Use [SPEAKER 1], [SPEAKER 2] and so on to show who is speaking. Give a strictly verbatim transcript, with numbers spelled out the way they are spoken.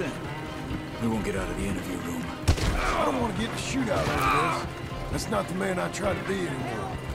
[SPEAKER 1] in. We won't get out of the interview room.
[SPEAKER 2] I don't want to get in a shootout over this. That's not the man I try to be anymore.